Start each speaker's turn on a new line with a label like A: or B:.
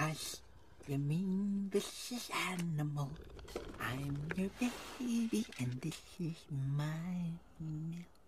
A: Hush, you mean vicious animal. I'm your baby and this is my milk.